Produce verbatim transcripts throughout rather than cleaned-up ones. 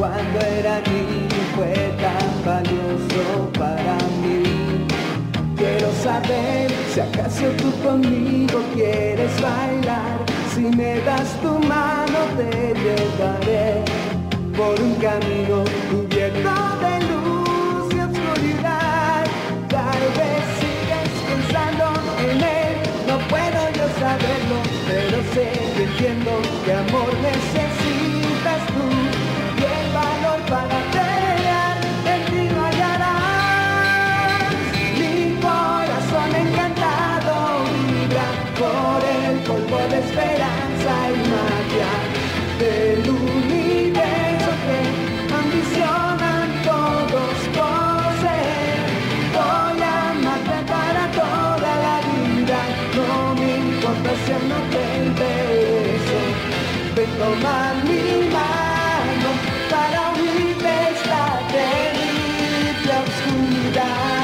cuando era niño fue tan valioso para mí. Quiero saber si acaso tú conmigo quieres bailar. Si me das tu mano te llevaré por un camino cubierto de luz y oscuridad. Tal vez sigues pensando en él, no puedo yo saberlo, pero sé que entiendo que amor necesitas tú y el valor para pelear en ti no hallarás. Mi corazón encantado vibra por el polvo de esperanza y magia del universo que ambicionan todos poseer. Voy a amarte para toda la vida, no me importa si no te intereso. Ven, toma mi mano para huir de esta terrible oscuridad.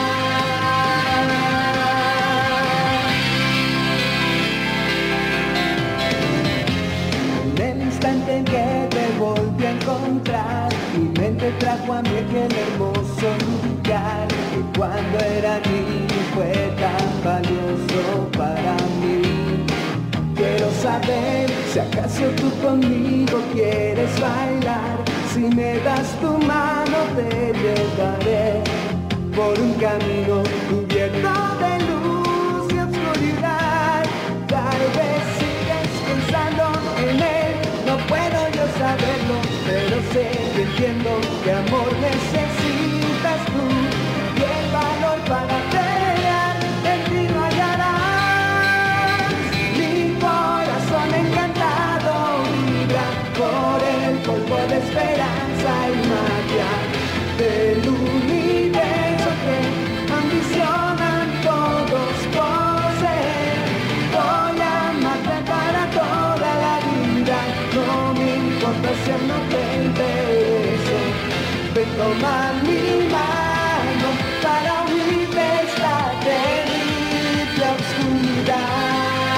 En el instante en que te volví a encontrar, mi mente trajo a mí aquel hermoso lugar que cuando era niño fue tan valioso para mí. Quiero saber si acaso tú conmigo quieres bailar. Si me das tu mano te llevaré por un camino cubierto de luz y oscuridad. Tal vez sigues pensando en él, no puedo yo saberlo, pero sé que entiendo que amor necesitas tú y el valor para pelear en ti no hallarás. Mi corazón encantado vibra por el polvo de esperanza y magia del universo que ambicionan todos poseer. Voy a amarte para toda la vida, no me importa si no te intereso. Ven, toma mi mano para huir de esta terrible oscuridad.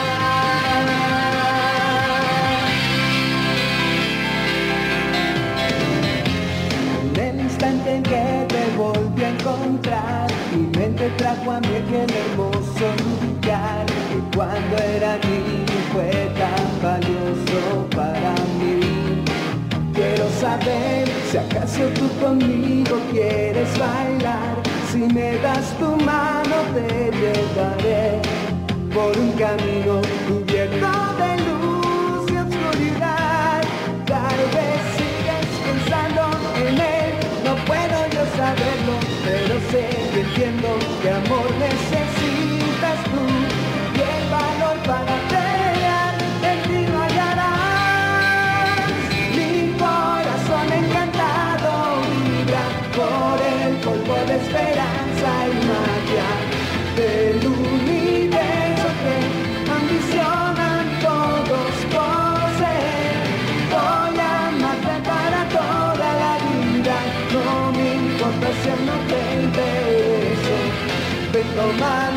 En el instante en que te volví a encontrar, mi mente trajo a mí aquel hermoso lugar que cuando era niño fue tan valioso para mí. Quiero saber si acaso tú conmigo quieres bailar. Si me das tu mano te llevaré por un camino cubierto de luz y oscuridad. Tal vez sigues pensando en él, no puedo yo saberlo, pero sé que entiendo que amor necesitas tú y el valor para pelear en ti no hallarás. Mi corazón encantado vibra por el polvo de esperanza y magia del universo que ambicionan todos poseer. Voy a amarte para toda la vida, no me importa si no te intereso. Ven, toma